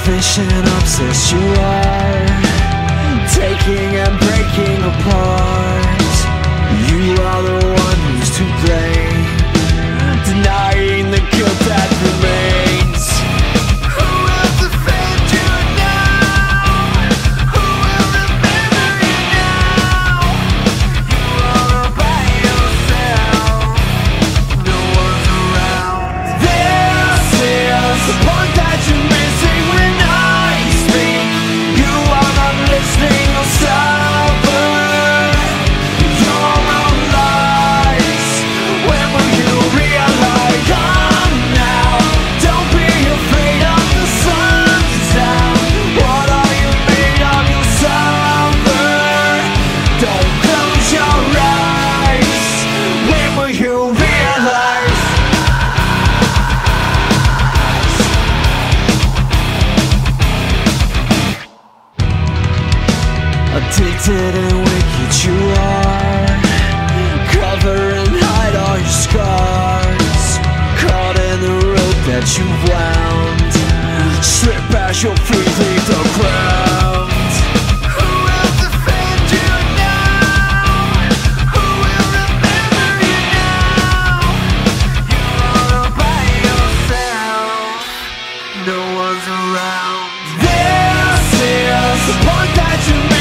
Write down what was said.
selfish and obsessed you are, taking and breaking apart. You are the one who's to blame, denying the guilt that remains. Who will defend you now? Who will remember you now? You are all by yourself, no one's around. This is the point that you're missing when I speak. You are not listening or stubborn. Your own lies. When will you realize? Come now, don't be afraid of the sun's down. What are you made of? You'll suffer. Don't close your eyes. When will you realize? Addicted and wicked you are, cover and hide all your scars. Caught in the rope that you wound, slip as your feet leave the ground. Who will defend you now? Who will remember you now? You're all by yourself, no one's around. This is the point that you